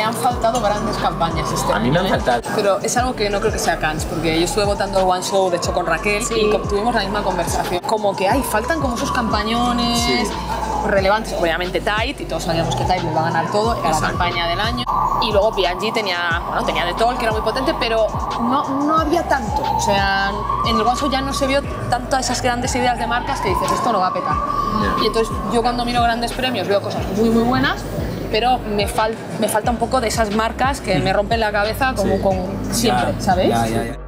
han faltado grandes campañas este año. A mí me han faltado. Pero es algo que no creo que sea Cannes, porque yo estuve votando el One Show, de hecho, con Raquel, y tuvimos la misma conversación. Como que faltan como esos campañones relevantes. Obviamente Tide, y todos sabíamos que Tide le iba a ganar todo, era la campaña del año. Y luego P&G tenía The Toll, que era muy potente, pero no había tanto. O sea, en el One Show ya no se vio tantas esas grandes ideas de marcas que dices, esto lo va a petar. Y entonces yo cuando miro grandes premios veo cosas muy buenas, pero me falta un poco de esas marcas que me rompen la cabeza como con siempre, ¿sabéis? Ya.